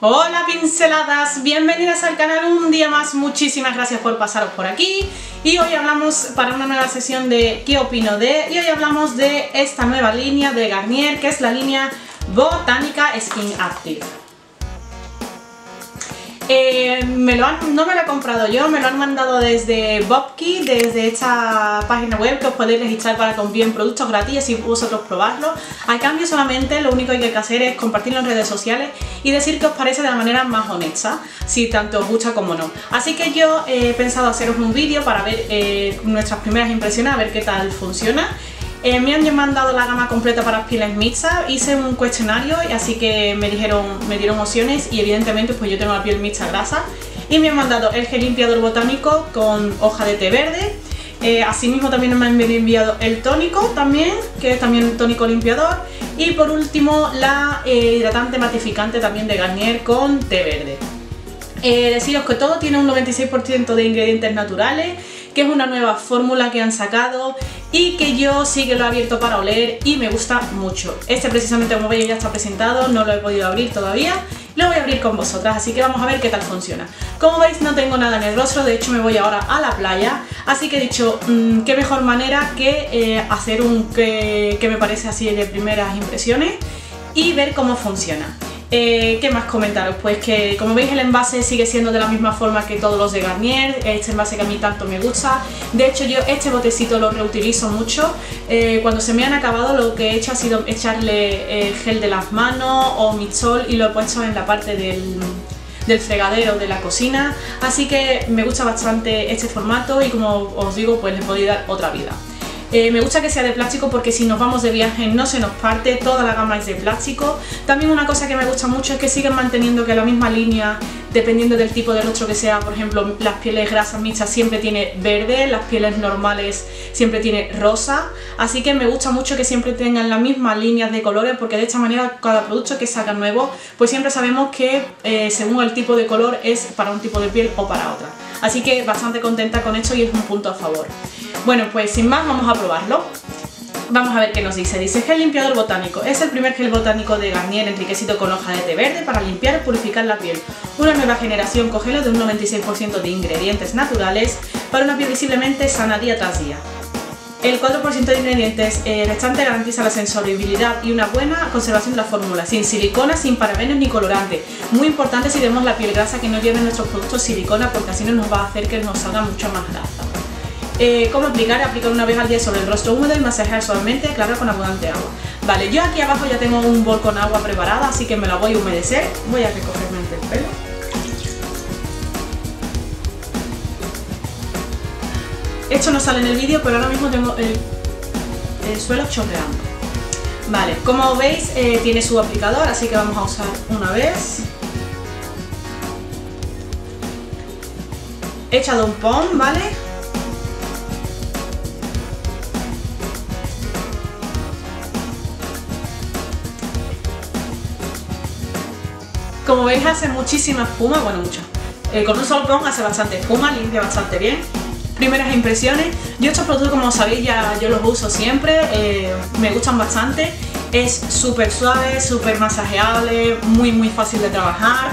Hola pinceladas, bienvenidas al canal un día más, muchísimas gracias por pasaros por aquí y hoy hablamos para una nueva sesión de ¿qué opino de? Y hoy hablamos de esta nueva línea de Garnier que es la línea Botanica Skin Active. No me lo he comprado yo, me lo han mandado desde Bobki, desde esta página web que os podéis registrar para que os envíen productos gratis y así vosotros probarlo. A cambio solamente lo único que hay que hacer es compartirlo en redes sociales y decir qué os parece de la manera más honesta, si tanto os gusta como no. Así que yo he pensado haceros un vídeo para ver nuestras primeras impresiones, a ver qué tal funciona. Me han mandado la gama completa para pieles mixtas, hice un cuestionario y así que me dieron opciones y evidentemente pues yo tengo la piel mixta grasa y me han mandado el gel limpiador botánico con hoja de té verde, asimismo también me han enviado el tónico también, que es también tónico limpiador, y por último la hidratante matificante también de Garnier con té verde. Deciros que todo tiene un 96% de ingredientes naturales, que es una nueva fórmula que han sacado y que yo sí que lo he abierto para oler y me gusta mucho. Este precisamente, como veis, ya está presentado, no lo he podido abrir todavía, lo voy a abrir con vosotras, así que vamos a ver qué tal funciona. Como veis no tengo nada en el rostro, de hecho me voy ahora a la playa, así que he dicho qué mejor manera que hacer un que me parece así de primeras impresiones y ver cómo funciona. ¿Qué más comentaros? Pues que como veis el envase sigue siendo de la misma forma que todos los de Garnier, este envase que a mí tanto me gusta. De hecho yo este botecito lo reutilizo mucho, cuando se me han acabado lo que he hecho ha sido echarle gel de las manos o Mixol y lo he puesto en la parte del fregadero de la cocina, así que me gusta bastante este formato y como os digo pues le podéis dar otra vida. Me gusta que sea de plástico porque si nos vamos de viaje no se nos parte, toda la gama es de plástico. También una cosa que me gusta mucho es que siguen manteniendo que la misma línea, dependiendo del tipo de rostro que sea, por ejemplo las pieles grasas mixtas siempre tiene verde, las pieles normales siempre tiene rosa, así que me gusta mucho que siempre tengan las mismas líneas de colores porque de esta manera cada producto que sacan nuevo pues siempre sabemos que según el tipo de color es para un tipo de piel o para otra. Así que bastante contenta con esto y es un punto a favor. Bueno, pues sin más vamos a probarlo. Vamos a ver qué nos dice. Dice gel limpiador botánico. Es el primer gel botánico de Garnier enriquecido con hoja de té verde para limpiar y purificar la piel. Una nueva generación con gel de un 96% de ingredientes naturales para una piel visiblemente sana día tras día. El 4% de ingredientes restante garantiza la sensoribilidad y una buena conservación de la fórmula, sin silicona, sin parabenos ni colorante. Muy importante si tenemos la piel grasa que no lleven nuestros productos silicona porque así no nos va a hacer que nos salga mucho más grasa. ¿Cómo aplicar? Aplicar una vez al día sobre el rostro húmedo y masajear suavemente, aclarar con abundante agua. Vale, yo aquí abajo ya tengo un bol con agua preparada, así que me la voy a humedecer. Voy a recogerme el pelo. Esto no sale en el vídeo, pero ahora mismo tengo el suelo chorreando. Vale, como veis tiene su aplicador, así que vamos a usar una vez. He echado un pom, ¿vale? Como veis hace muchísima espuma, bueno mucha. Con un solo pom hace bastante espuma, limpia bastante bien. Primeras impresiones, yo estos productos como sabéis ya yo los uso siempre, me gustan bastante, es súper suave, súper masajeable, muy fácil de trabajar.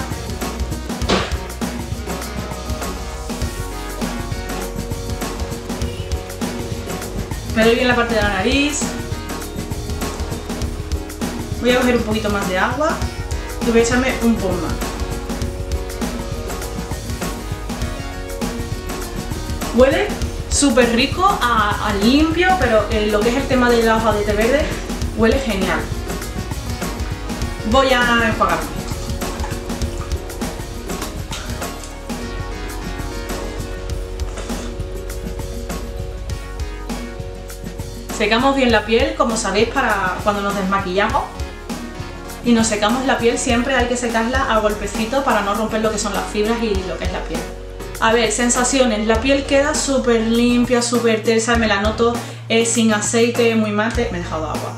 Me doy bien la parte de la nariz, voy a coger un poquito más de agua y voy a echarme un poco más. Huele súper rico a limpio, pero lo que es el tema de la hoja de té verde huele genial. Voy a enjuagarme. Secamos bien la piel, como sabéis, para cuando nos desmaquillamos y nos secamos la piel siempre hay que secarla a golpecito para no romper lo que son las fibras y lo que es la piel. A ver, sensaciones, la piel queda súper limpia, súper tersa, me la noto sin aceite, muy mate, me he dejado agua.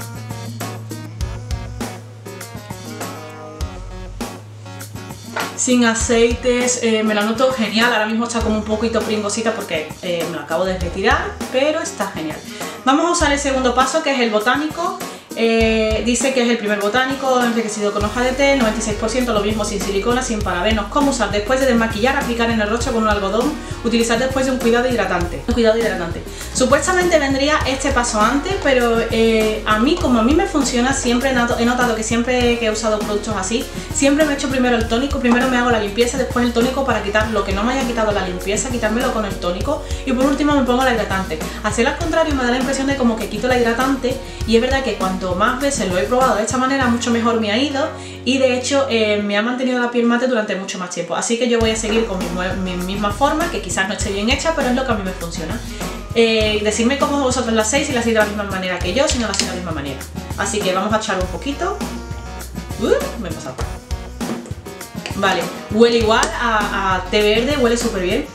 Sin aceites, me la noto genial, ahora mismo está como un poquito pringosita porque me la acabo de retirar, pero está genial. Vamos a usar el segundo paso que es el botánico. Dice que es el primer botánico enriquecido con hoja de té, 96%, lo mismo sin silicona, sin parabenos. ¿Cómo usar? Después de desmaquillar, aplicar en el rostro con un algodón, utilizar después de un cuidado hidratante. Supuestamente vendría este paso antes, pero a mí, como a mí me funciona, siempre he notado que siempre que he usado productos así, siempre me he hecho primero el tónico, primero me hago la limpieza, después el tónico para quitar lo que no me haya quitado la limpieza, quitármelo con el tónico y por último me pongo la hidratante. Hacer al contrario me da la impresión de como que quito la hidratante y es verdad que cuanto más veces lo he probado de esta manera, mucho mejor me ha ido y de hecho me ha mantenido la piel mate durante mucho más tiempo. Así que yo voy a seguir con mi misma forma, que quizás no esté bien hecha, pero es lo que a mí me funciona. Decidme cómo vosotros la hacéis, si la hacéis de la misma manera que yo, si no la hacéis de la misma manera. Así que vamos a echar un poquito. Me he pasado. Vale, huele igual a té verde, huele súper bien.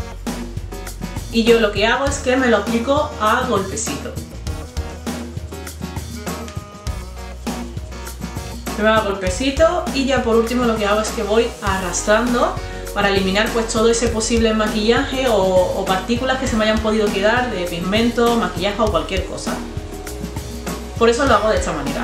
Y yo lo que hago es que me lo aplico a golpecito. Primero a golpecito y ya por último lo que hago es que voy arrastrando para eliminar pues todo ese posible maquillaje o partículas que se me hayan podido quedar de pigmento, maquillaje o cualquier cosa. Por eso lo hago de esta manera.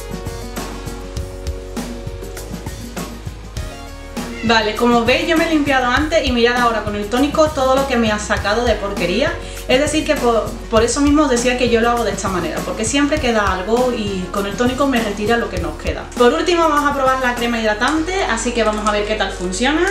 Vale, como veis yo me he limpiado antes y mirad ahora con el tónico todo lo que me ha sacado de porquería. Es decir que por eso mismo os decía que yo lo hago de esta manera, porque siempre queda algo y con el tónico me retira lo que nos queda. Por último vamos a probar la crema hidratante, así que vamos a ver qué tal funciona.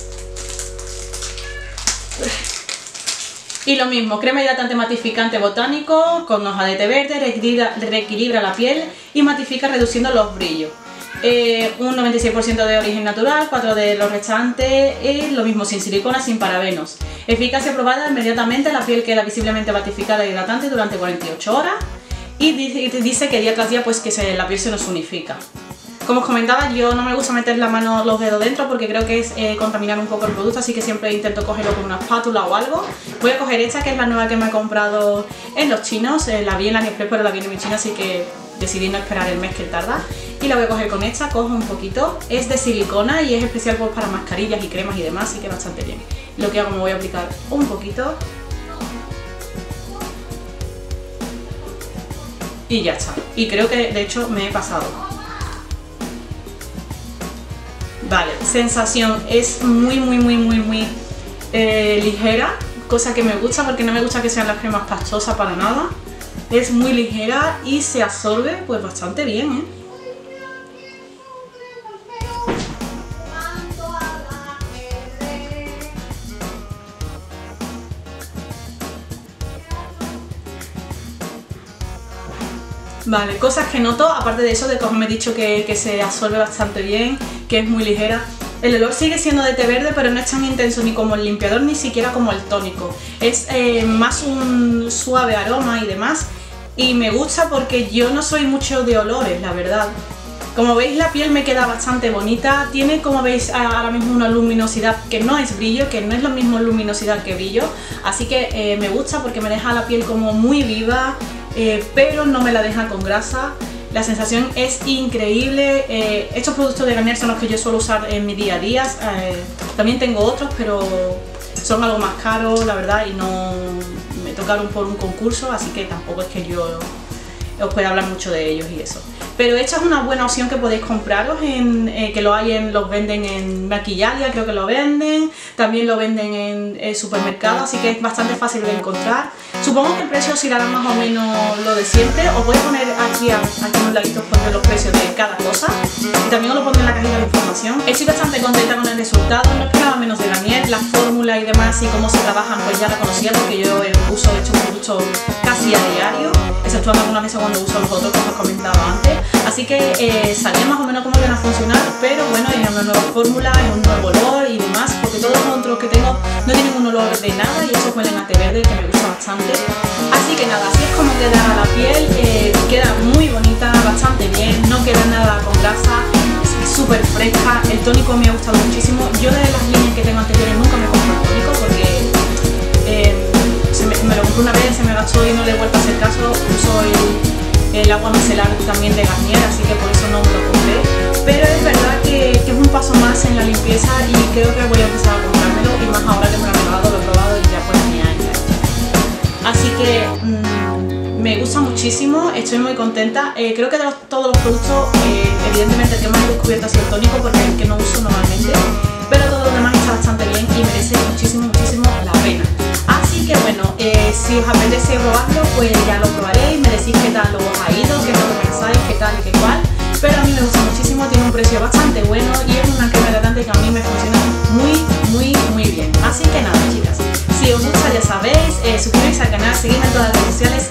Y lo mismo, crema hidratante matificante botánico con hoja de té verde, reequilibra la piel y matifica reduciendo los brillos. Un 96% de origen natural, 4% de los restantes, lo mismo sin silicona, sin parabenos. Eficacia probada inmediatamente, la piel queda visiblemente matificada e hidratante durante 48 horas y dice que día tras día pues que la piel se nos unifica. Como os comentaba, yo no me gusta meter la mano, los dedos dentro porque creo que es contaminar un poco el producto, así que siempre intento cogerlo con una espátula o algo. Voy a coger esta, que es la nueva que me he comprado en los chinos, la vi en AliExpress pero la vi en mi China, así que decidí no esperar el mes que tarda. Y la voy a coger con esta, cojo un poquito, es de silicona y es especial pues para mascarillas y cremas y demás, así que bastante bien. Lo que hago, me voy a aplicar un poquito y ya está. Y creo que de hecho me he pasado. Vale, sensación, es muy ligera, cosa que me gusta porque no me gusta que sean las cremas pastosas para nada. Es muy ligera y se absorbe pues bastante bien, ¿eh? Vale, cosas que noto, aparte de eso, de como me he dicho que se absorbe bastante bien, que es muy ligera. El olor sigue siendo de té verde, pero no es tan intenso ni como el limpiador, ni siquiera como el tónico. Es más un suave aroma y demás. Y me gusta porque yo no soy mucho de olores, la verdad. Como veis, la piel me queda bastante bonita. Tiene, como veis, ahora mismo una luminosidad que no es brillo, que no es lo mismo luminosidad que brillo. Así que me gusta porque me deja la piel como muy viva, pero no me la deja con grasa. La sensación es increíble. Estos productos de Garnier son los que yo suelo usar en mi día a día. También tengo otros, pero son algo más caros, la verdad, y no me tocaron por un concurso, así que tampoco es que yo os pueda hablar mucho de ellos y eso. Pero esta es una buena opción que podéis compraros, que lo hay los venden en Maquillalia, creo que lo venden, también lo venden en supermercados, así que es bastante fácil de encontrar. Supongo que el precio os irá más o menos lo de siempre. Os voy a poner aquí a un ladito pondré los precios de cada cosa y también os lo pondré en la cajita de información. Estoy bastante contenta con el resultado, no esperaba menos de Garnier, la fórmula y demás y cómo se trabajan pues ya la conocía porque yo uso estos productos casi a diario, exceptuando algunas veces cuando uso los otros que os comentaba antes. Así que sabía más o menos cómo iban a funcionar, pero bueno, es una nueva fórmula, es un nuevo olor y demás, porque todos los otros que tengo no tienen un olor de nada y estos huelen a té verde, que me gusta bastante. Así que nada, así es como queda la piel, queda muy bonita, bastante bien, no queda nada con grasa, es súper fresca. El tónico me ha gustado muchísimo. Yo de las líneas que tengo anteriores nunca me compro el tónico porque me lo compré una vez, se me gastó y no le he vuelto a hacer caso. Uso el agua micelar también de Garnier, así que por eso no me lo compré. Pero es verdad que es un paso más en la limpieza y creo que voy a empezar a comprármelo, y más ahora que me lo he probado y ya pues me ha enganchado. Así que me me gusta muchísimo, estoy muy contenta. Creo que de todos los productos, evidentemente el que más he descubierto ha sido el tónico, porque es el que no uso normalmente, pero todo lo demás está bastante bien y merece muchísimo la pena. Así que bueno, si os apetece probarlo, pues ya lo probaréis, me decís qué tal os ha ido, qué es lo que pensáis, qué tal y qué cual. Pero a mí me gusta muchísimo, tiene un precio bastante bueno y es una crema hidratante que a mí me funciona muy bien. Así que nada, chicas, si os gusta ya sabéis, suscribiros al canal, seguidme en todas las redes sociales